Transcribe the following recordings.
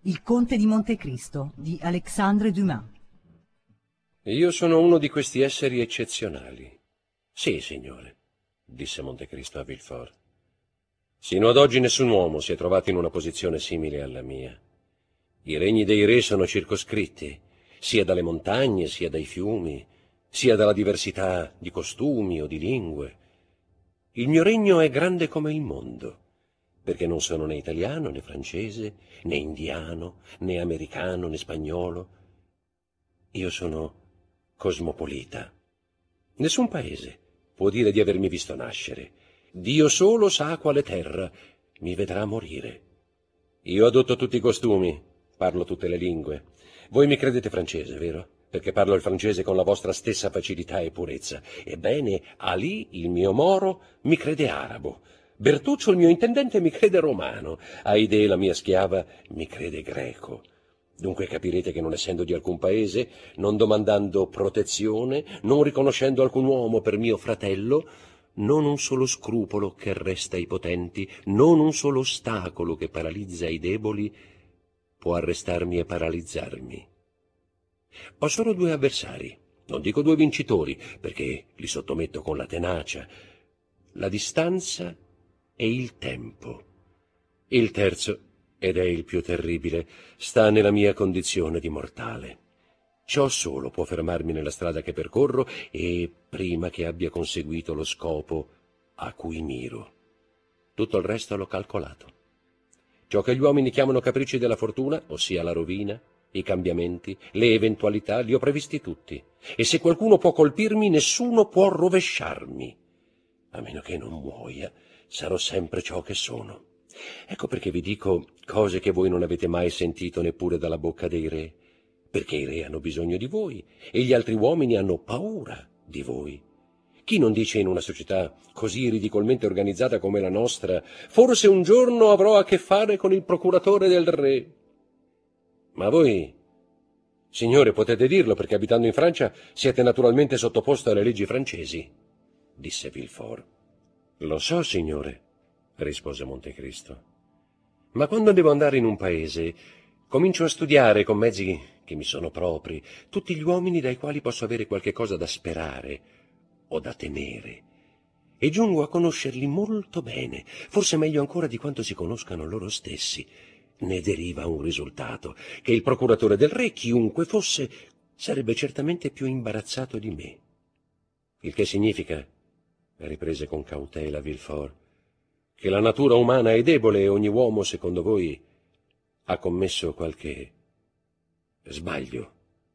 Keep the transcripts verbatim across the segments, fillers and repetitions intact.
Il Conte di Montecristo di Alexandre Dumas. Io sono uno di questi esseri eccezionali. Sì, signore, disse Montecristo a Villefort. Sino ad oggi nessun uomo si è trovato in una posizione simile alla mia. I regni dei re sono circoscritti, sia dalle montagne, sia dai fiumi, sia dalla diversità di costumi o di lingue. Il mio regno è grande come il mondo, perché non sono né italiano, né francese, né indiano, né americano, né spagnolo. Io sono cosmopolita. Nessun paese può dire di avermi visto nascere. Dio solo sa quale terra mi vedrà morire. Io adotto tutti i costumi, parlo tutte le lingue. Voi mi credete francese, vero? Perché parlo il francese con la vostra stessa facilità e purezza. Ebbene, Ali, il mio moro, mi crede arabo. Bertuccio, il mio intendente, mi crede romano. Aide, la mia schiava, mi crede greco. Dunque capirete che non essendo di alcun paese, non domandando protezione, non riconoscendo alcun uomo per mio fratello, non un solo scrupolo che resta ai potenti, non un solo ostacolo che paralizza i deboli, può arrestarmi e paralizzarmi. Ho solo due avversari, non dico due vincitori, perché li sottometto con la tenacia, la distanza e il tempo. Il terzo, ed è il più terribile, sta nella mia condizione di mortale. Ciò solo può fermarmi nella strada che percorro e prima che abbia conseguito lo scopo a cui miro. Tutto il resto l'ho calcolato. Ciò che gli uomini chiamano capricci della fortuna, ossia la rovina, i cambiamenti, le eventualità, li ho previsti tutti. E se qualcuno può colpirmi, nessuno può rovesciarmi. A meno che non muoia, sarò sempre ciò che sono. Ecco perché vi dico cose che voi non avete mai sentito neppure dalla bocca dei re, perché i re hanno bisogno di voi e gli altri uomini hanno paura di voi. Chi non dice in una società così ridicolmente organizzata come la nostra, forse un giorno avrò a che fare con il procuratore del re? Ma voi, signore, potete dirlo perché abitando in Francia siete naturalmente sottoposto alle leggi francesi, disse Villefort. Lo so, signore, rispose Montecristo. Ma quando devo andare in un paese, comincio a studiare con mezzi che mi sono propri tutti gli uomini dai quali posso avere qualche cosa da sperare o da temere, e giungo a conoscerli molto bene, forse meglio ancora di quanto si conoscano loro stessi. Ne deriva un risultato, che il procuratore del re, chiunque fosse, sarebbe certamente più imbarazzato di me. Il che significa, riprese con cautela Villefort, che la natura umana è debole e ogni uomo, secondo voi, ha commesso qualche sbaglio.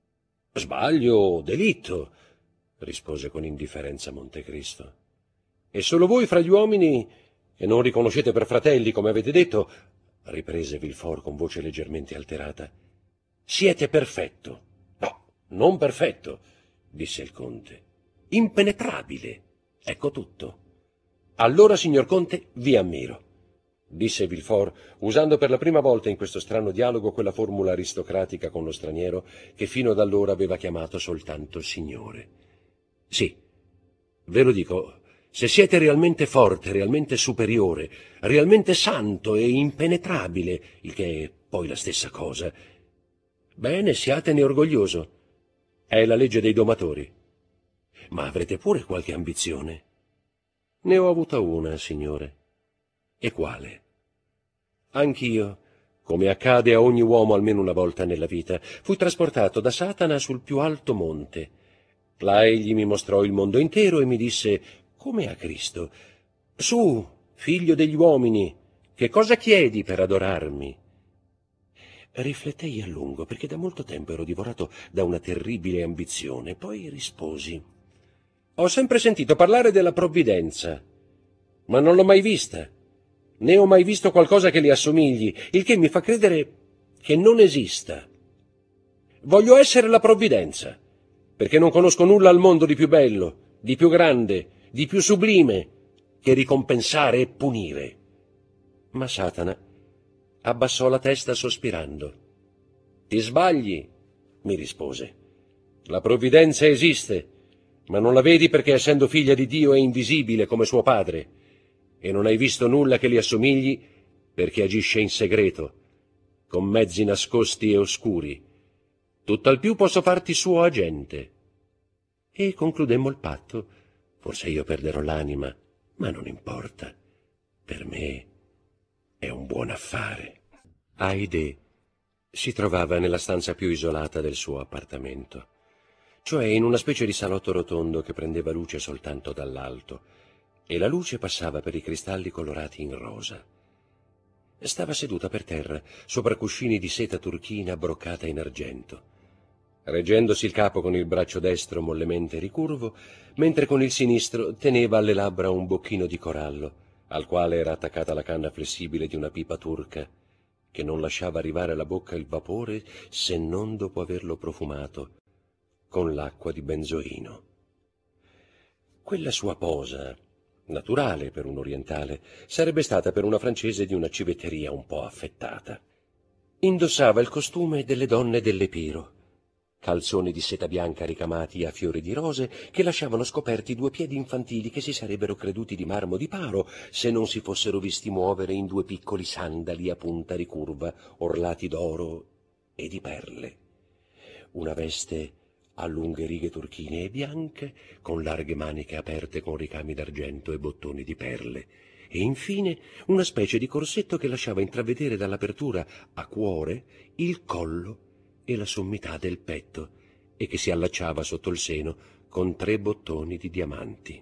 Sbaglio, delitto, rispose con indifferenza Montecristo. E solo voi fra gli uomini, che non riconoscete per fratelli, come avete detto, riprese Villefort con voce leggermente alterata, siete perfetto. No, non perfetto, disse il conte. Impenetrabile. Ecco tutto. Allora, signor conte, vi ammiro, disse Villefort, usando per la prima volta in questo strano dialogo quella formula aristocratica con lo straniero che fino ad allora aveva chiamato soltanto signore. Sì, ve lo dico, se siete realmente forte, realmente superiore, realmente santo e impenetrabile, il che è poi la stessa cosa, bene, siatene orgoglioso. È la legge dei domatori. Ma avrete pure qualche ambizione? Ne ho avuta una, signore. E quale? Anch'io, come accade a ogni uomo almeno una volta nella vita, fui trasportato da Satana sul più alto monte. Là egli mi mostrò il mondo intero e mi disse, come a Cristo, «Su, figlio degli uomini, che cosa chiedi per adorarmi?» Riflettei a lungo, perché da molto tempo ero divorato da una terribile ambizione, poi risposi, «Ho sempre sentito parlare della provvidenza, ma non l'ho mai vista, né ho mai visto qualcosa che le assomigli, il che mi fa credere che non esista. Voglio essere la provvidenza, perché non conosco nulla al mondo di più bello, di più grande, di più sublime, che ricompensare e punire». Ma Satana abbassò la testa sospirando. «Ti sbagli», mi rispose. «La provvidenza esiste, ma non la vedi perché essendo figlia di Dio è invisibile come suo padre, e non hai visto nulla che li assomigli perché agisce in segreto. con mezzi nascosti e oscuri. Tutt'al più posso farti suo agente. E concludemmo il patto. Forse io perderò l'anima, ma non importa. Per me è un buon affare. Haydée si trovava nella stanza più isolata del suo appartamento, cioè in una specie di salotto rotondo che prendeva luce soltanto dall'alto, e la luce passava per i cristalli colorati in rosa. Stava seduta per terra, sopra cuscini di seta turchina broccata in argento, reggendosi il capo con il braccio destro mollemente ricurvo, mentre con il sinistro teneva alle labbra un bocchino di corallo, al quale era attaccata la canna flessibile di una pipa turca, che non lasciava arrivare alla bocca il vapore se non dopo averlo profumato con l'acqua di benzoino. Quella sua posa, naturale per un orientale, sarebbe stata per una francese di una civetteria un po' affettata. Indossava il costume delle donne dell'Epiro, calzoni di seta bianca ricamati a fiori di rose che lasciavano scoperti due piedi infantili che si sarebbero creduti di marmo di Paro se non si fossero visti muovere in due piccoli sandali a punta ricurva orlati d'oro e di perle. Una veste a lunghe righe turchine e bianche, con larghe maniche aperte con ricami d'argento e bottoni di perle, e infine una specie di corsetto che lasciava intravedere dall'apertura a cuore il collo e la sommità del petto, e che si allacciava sotto il seno con tre bottoni di diamanti.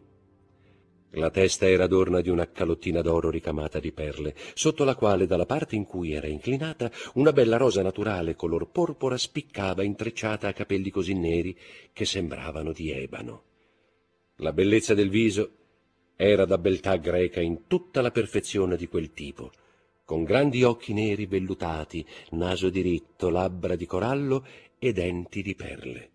La testa era adorna di una calottina d'oro ricamata di perle, sotto la quale, dalla parte in cui era inclinata, una bella rosa naturale color porpora spiccava intrecciata a capelli così neri che sembravano di ebano. La bellezza del viso era da beltà greca in tutta la perfezione di quel tipo, con grandi occhi neri vellutati, naso diritto, labbra di corallo e denti di perle.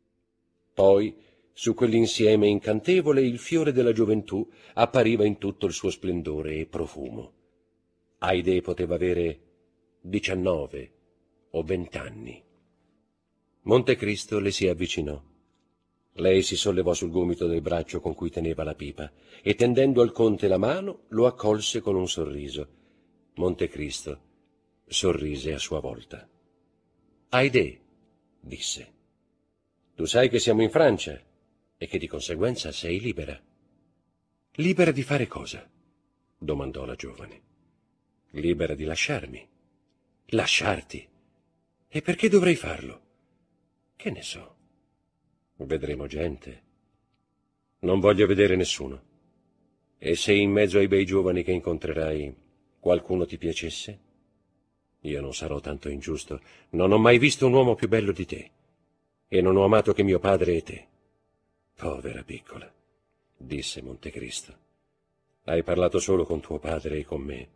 Poi, su quell'insieme incantevole, il fiore della gioventù appariva in tutto il suo splendore e profumo. Haydée poteva avere diciannove o vent'anni. Montecristo le si avvicinò. Lei si sollevò sul gomito del braccio con cui teneva la pipa e, tendendo al conte la mano, lo accolse con un sorriso. Montecristo sorrise a sua volta. «Haydée», disse, «tu sai che siamo in Francia e che di conseguenza sei libera». «Libera di fare cosa?» domandò la giovane. «Libera di lasciarmi». «Lasciarti? E perché dovrei farlo?» «Che ne so. Vedremo gente. Non voglio vedere nessuno. E se in mezzo ai bei giovani che incontrerai qualcuno ti piacesse? Io non sarò tanto ingiusto. Non ho mai visto un uomo più bello di te, e non ho amato che mio padre e te». «Povera piccola», disse Montecristo, «hai parlato solo con tuo padre e con me».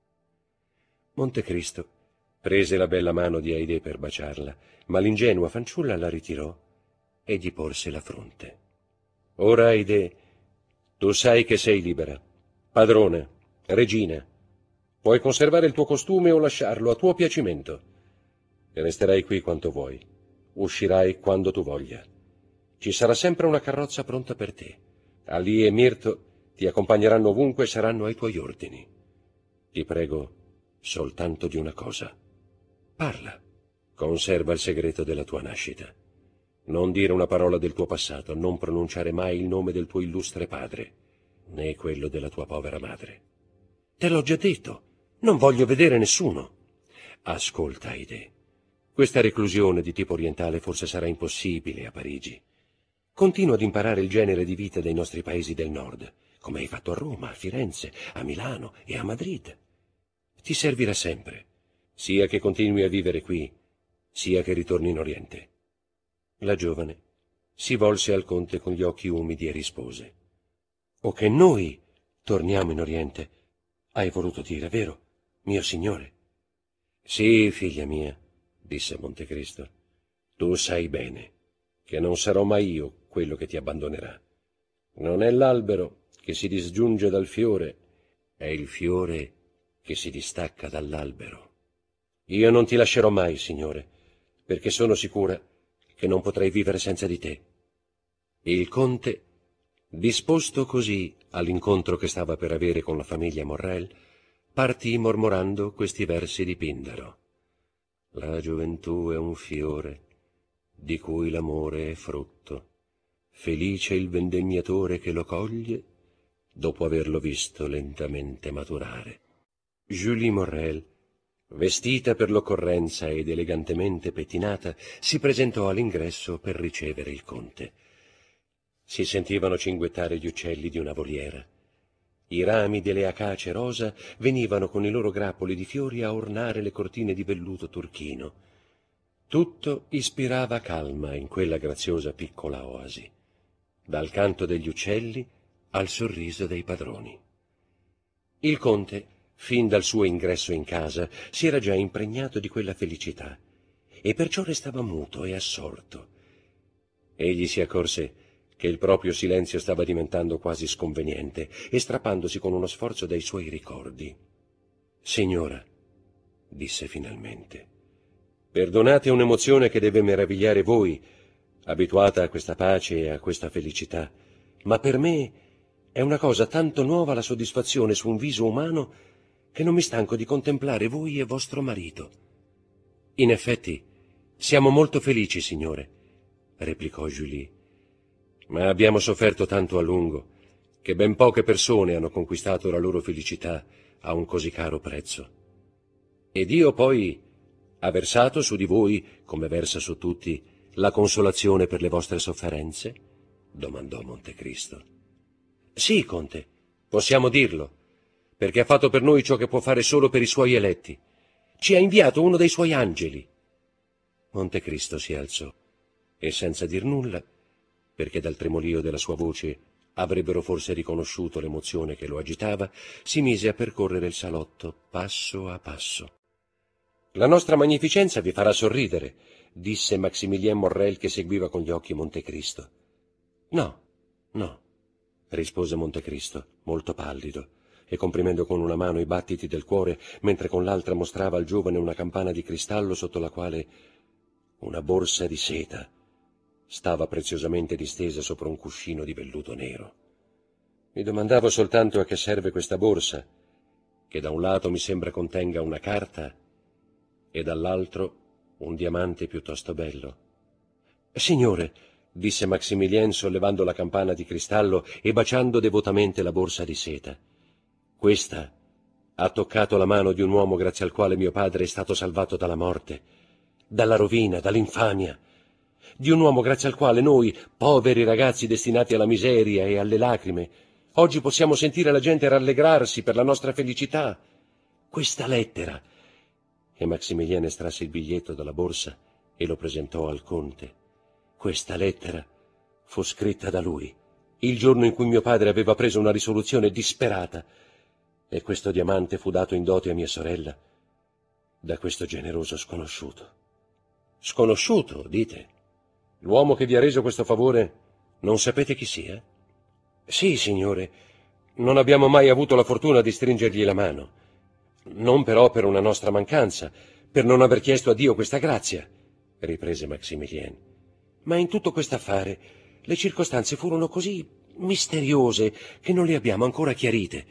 Montecristo prese la bella mano di Haydée per baciarla, ma l'ingenua fanciulla la ritirò e gli porse la fronte. «Ora, Haydée, tu sai che sei libera, padrona, regina. Puoi conservare il tuo costume o lasciarlo a tuo piacimento. Resterai qui quanto vuoi. Uscirai quando tu voglia. Ci sarà sempre una carrozza pronta per te. Ali e Mirto ti accompagneranno ovunque e saranno ai tuoi ordini. Ti prego soltanto di una cosa. Parla. Conserva il segreto della tua nascita. Non dire una parola del tuo passato, non pronunciare mai il nome del tuo illustre padre, né quello della tua povera madre. Te l'ho già detto. Non voglio vedere nessuno. Ascolta, Haydée. Questa reclusione di tipo orientale forse sarà impossibile a Parigi. Continua ad imparare il genere di vita dei nostri paesi del nord, come hai fatto a Roma, a Firenze, a Milano e a Madrid. Ti servirà sempre, sia che continui a vivere qui, sia che ritorni in Oriente. La giovane si volse al conte con gli occhi umidi e rispose: «O che noi torniamo in Oriente, hai voluto dire, vero, mio signore?» «Sì, figlia mia», disse Montecristo, «tu sai bene che non sarò mai io quello che ti abbandonerà. Non è l'albero che si disgiunge dal fiore, è il fiore che si distacca dall'albero. Io non ti lascerò mai, signore, perché sono sicura che non potrei vivere senza di te». Il conte, disposto così all'incontro che stava per avere con la famiglia Morrel, partì mormorando questi versi di Pindaro. La gioventù è un fiore, di cui l'amore è frutto. Felice il vendemmiatore che lo coglie, dopo averlo visto lentamente maturare. Julie Morrel, vestita per l'occorrenza ed elegantemente pettinata, si presentò all'ingresso per ricevere il conte. Si sentivano cinguettare gli uccelli di una voliera. I rami delle acacie rosa venivano con i loro grappoli di fiori a ornare le cortine di velluto turchino. Tutto ispirava calma in quella graziosa piccola oasi, dal canto degli uccelli al sorriso dei padroni. Il conte, fin dal suo ingresso in casa, si era già impregnato di quella felicità, e perciò restava muto e assorto. Egli si accorse che il proprio silenzio stava diventando quasi sconveniente e strappandosi con uno sforzo dai suoi ricordi. «Signora», disse finalmente, «perdonate un'emozione che deve meravigliare voi, abituata a questa pace e a questa felicità, ma per me è una cosa tanto nuova la soddisfazione su un viso umano che non mi stanco di contemplare voi e vostro marito». «In effetti, siamo molto felici, signore», replicò Julie, «ma abbiamo sofferto tanto a lungo che ben poche persone hanno conquistato la loro felicità a un così caro prezzo. E Dio poi ha versato su di voi, come versa su tutti, la consolazione per le vostre sofferenze?» domandò Montecristo. «Sì, conte, possiamo dirlo, perché ha fatto per noi ciò che può fare solo per i suoi eletti. Ci ha inviato uno dei suoi angeli». Montecristo si alzò e, senza dir nulla, perché dal tremolio della sua voce avrebbero forse riconosciuto l'emozione che lo agitava, si mise a percorrere il salotto passo a passo. «La nostra magnificenza vi farà sorridere», disse Maximilien Morrel, che seguiva con gli occhi Montecristo. «No, no», rispose Montecristo, molto pallido, e comprimendo con una mano i battiti del cuore, mentre con l'altra mostrava al giovane una campana di cristallo sotto la quale una borsa di seta stava preziosamente distesa sopra un cuscino di velluto nero. «Mi domandavo soltanto a che serve questa borsa, che da un lato mi sembra contenga una carta e dall'altro un diamante piuttosto bello». «Signore», disse Maximilien sollevando la campana di cristallo e baciando devotamente la borsa di seta, «questa ha toccato la mano di un uomo grazie al quale mio padre è stato salvato dalla morte, dalla rovina, dall'infamia, di un uomo grazie al quale noi, poveri ragazzi destinati alla miseria e alle lacrime, oggi possiamo sentire la gente rallegrarsi per la nostra felicità. Questa lettera». E Maximilien estrasse il biglietto dalla borsa e lo presentò al conte. «Questa lettera fu scritta da lui, il giorno in cui mio padre aveva preso una risoluzione disperata, e questo diamante fu dato in dote a mia sorella da questo generoso sconosciuto». «Sconosciuto, dite? L'uomo che vi ha reso questo favore non sapete chi sia?» «Sì, signore, non abbiamo mai avuto la fortuna di stringergli la mano. Non però per una nostra mancanza, per non aver chiesto a Dio questa grazia», riprese Maximilien. «Ma in tutto quest'affare le circostanze furono così misteriose che non le abbiamo ancora chiarite.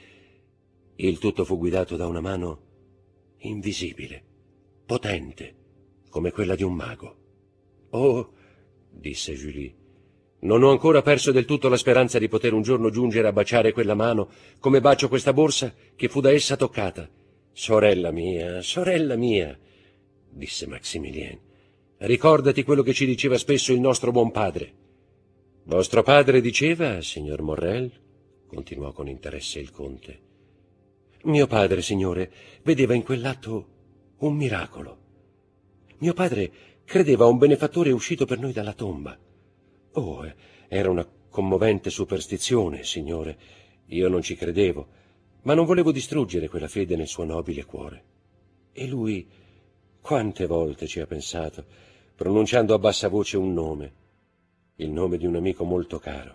Il tutto fu guidato da una mano invisibile, potente, come quella di un mago». «Oh», disse Julie, «non ho ancora perso del tutto la speranza di poter un giorno giungere a baciare quella mano come bacio questa borsa che fu da essa toccata». «Sorella mia, sorella mia», disse Maximilien, «ricordati quello che ci diceva spesso il nostro buon padre». «Vostro padre diceva, signor Morrel?» continuò con interesse il conte. «Mio padre, signore, vedeva in quell'atto un miracolo. Mio padre credeva a un benefattore uscito per noi dalla tomba. Oh, era una commovente superstizione, signore. Io non ci credevo, ma non volevo distruggere quella fede nel suo nobile cuore. E lui quante volte ci ha pensato, pronunciando a bassa voce un nome, il nome di un amico molto caro,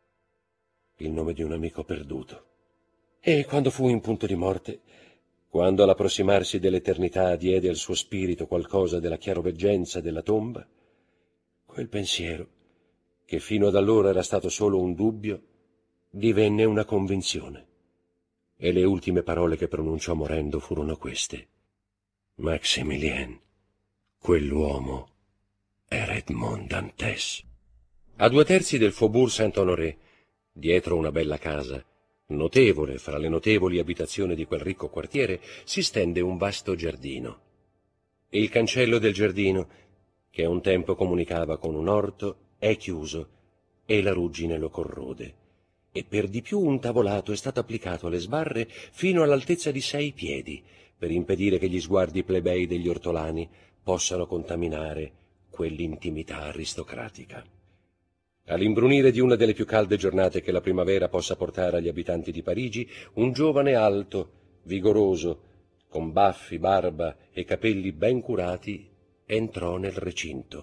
il nome di un amico perduto. E quando fu in punto di morte, quando all'approssimarsi dell'eternità diede al suo spirito qualcosa della chiaroveggenza della tomba, quel pensiero, che fino ad allora era stato solo un dubbio, divenne una convinzione. E le ultime parole che pronunciò morendo furono queste: «Maximilien, Quell'uomo era Edmond Dantès. A due terzi del Faubourg Saint-Honoré, dietro una bella casa, notevole fra le notevoli abitazioni di quel ricco quartiere, si stende un vasto giardino. Il cancello del giardino, che un tempo comunicava con un orto, è chiuso e la ruggine lo corrode, e per di più un tavolato è stato applicato alle sbarre fino all'altezza di sei piedi, per impedire che gli sguardi plebei degli ortolani possano contaminare quell'intimità aristocratica. All'imbrunire di una delle più calde giornate che la primavera possa portare agli abitanti di Parigi, un giovane alto, vigoroso, con baffi, barba e capelli ben curati, entrò nel recinto.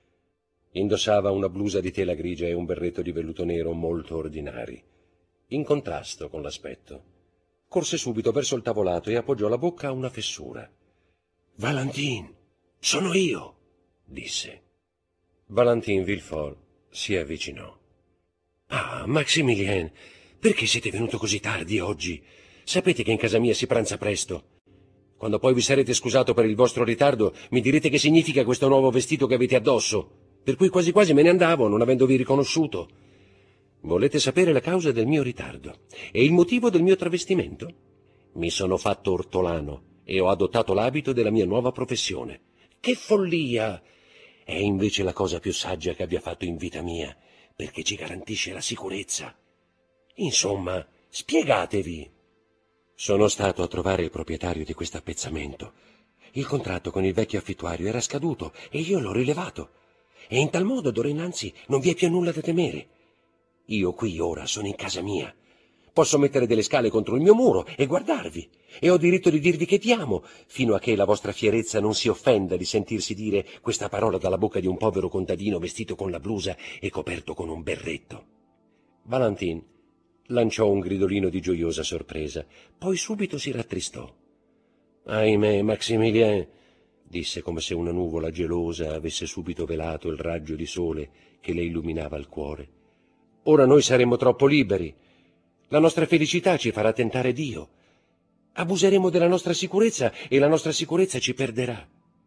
Indossava una blusa di tela grigia e un berretto di velluto nero molto ordinari, in contrasto con l'aspetto. Corse subito verso il tavolato e appoggiò la bocca a una fessura. «Valentine, sono io!» disse. Valentine Villefort si avvicinò. «Ah, Maximilien, perché siete venuto così tardi oggi? Sapete che in casa mia si pranza presto. Quando poi vi sarete scusato per il vostro ritardo, mi direte che significa questo nuovo vestito che avete addosso, per cui quasi quasi me ne andavo, non avendovi riconosciuto. Volete sapere la causa del mio ritardo e il motivo del mio travestimento? Mi sono fatto ortolano e ho adottato l'abito della mia nuova professione. Che follia! È invece la cosa più saggia che abbia fatto in vita mia, perché ci garantisce la sicurezza. Insomma, spiegatevi. Sono stato a trovare il proprietario di questo appezzamento. Il contratto con il vecchio affittuario era scaduto e io l'ho rilevato. E in tal modo d'ora innanzi non vi è più nulla da temere. Io qui ora sono in casa mia. Posso mettere delle scale contro il mio muro e guardarvi, e ho diritto di dirvi che vi amo, fino a che la vostra fierezza non si offenda di sentirsi dire questa parola dalla bocca di un povero contadino vestito con la blusa e coperto con un berretto. Valentine lanciò un gridolino di gioiosa sorpresa, poi subito si rattristò. «Ahimè, Maximilien», disse come se una nuvola gelosa avesse subito velato il raggio di sole che le illuminava il cuore. «Ora noi saremo troppo liberi. La nostra felicità ci farà tentare Dio. Abuseremo della nostra sicurezza e la nostra sicurezza ci perderà.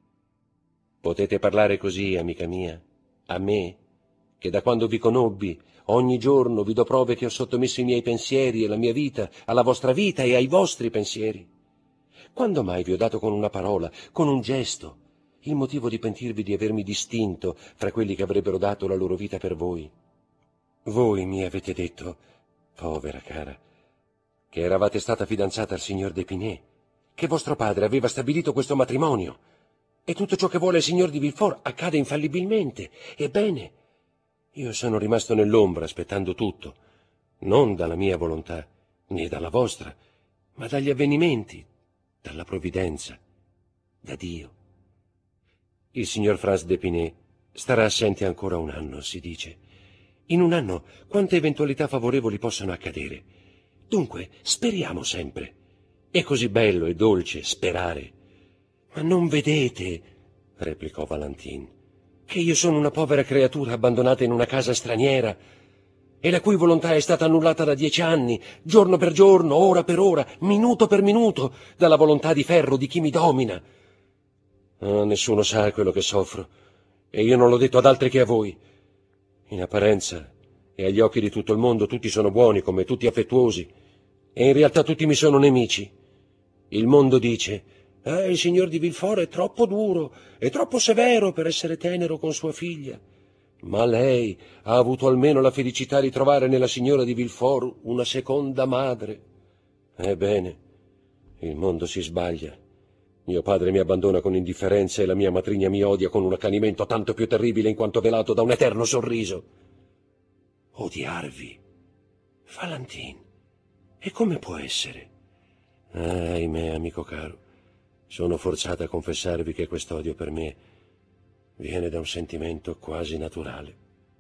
Potete parlare così, amica mia, a me, che da quando vi conobbi ogni giorno vi do prove che ho sottomesso i miei pensieri e la mia vita alla vostra vita e ai vostri pensieri. Quando mai vi ho dato con una parola, con un gesto, il motivo di pentirvi di avermi distinto fra quelli che avrebbero dato la loro vita per voi? Voi mi avete detto, povera cara, che eravate stata fidanzata al signor d'Épinay, che vostro padre aveva stabilito questo matrimonio, e tutto ciò che vuole il signor di Villefort accade infallibilmente. Ebbene, io sono rimasto nell'ombra aspettando tutto, non dalla mia volontà, né dalla vostra, ma dagli avvenimenti, dalla provvidenza, da Dio. Il signor Franz d'Épinay starà assente ancora un anno, si dice. In un anno quante eventualità favorevoli possono accadere. Dunque, speriamo sempre. È così bello e dolce sperare. Ma non vedete, replicò Valentine, che io sono una povera creatura abbandonata in una casa straniera e la cui volontà è stata annullata da dieci anni, giorno per giorno, ora per ora, minuto per minuto, dalla volontà di ferro di chi mi domina. Oh, nessuno sa quello che soffro, e io non l'ho detto ad altri che a voi. In apparenza e agli occhi di tutto il mondo tutti sono buoni, come tutti affettuosi, e in realtà tutti mi sono nemici. Il mondo dice: «Ah, il signor di Villefort è troppo duro, è troppo severo per essere tenero con sua figlia». Ma lei ha avuto almeno la felicità di trovare nella signora di Villefort una seconda madre. Ebbene, il mondo si sbaglia. Mio padre mi abbandona con indifferenza e la mia matrigna mi odia con un accanimento tanto più terribile in quanto velato da un eterno sorriso. Odiarvi, Valentine, e come può essere? Ah, ahimè, amico caro, sono forzata a confessarvi che quest'odio per me viene da un sentimento quasi naturale.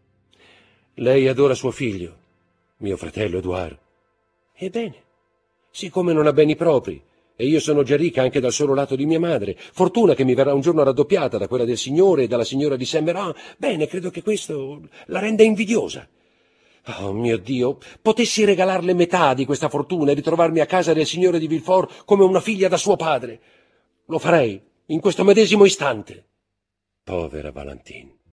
Lei adora suo figlio, mio fratello Edouard. Ebbene, siccome non ha beni propri, e io sono già ricca anche dal solo lato di mia madre, fortuna che mi verrà un giorno raddoppiata da quella del signore e dalla signora di Saint-Méran, bene, credo che questo la renda invidiosa. Oh mio Dio, potessi regalarle metà di questa fortuna e ritrovarmi a casa del signore di Villefort come una figlia da suo padre. Lo farei in questo medesimo istante. Povera Valentine.